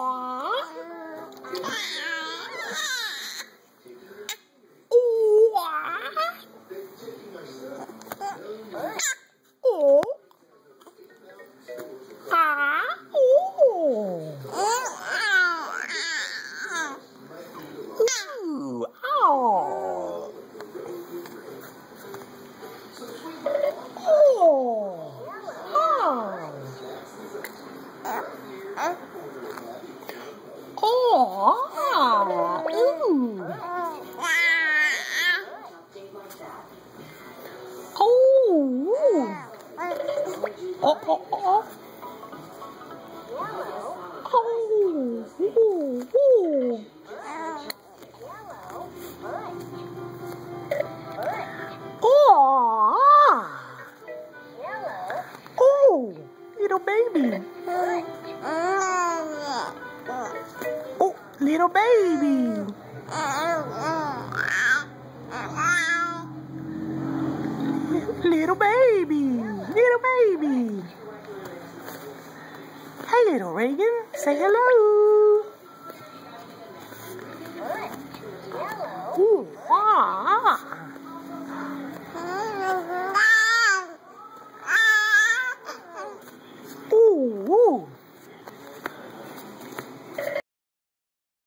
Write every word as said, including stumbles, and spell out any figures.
Oh, oh, oh. Oh, ooh, ooh. Oh, oh, little baby. Oh, little baby. Little baby. Little baby. Hey, little Reagan. Say hello. Ooh, ah.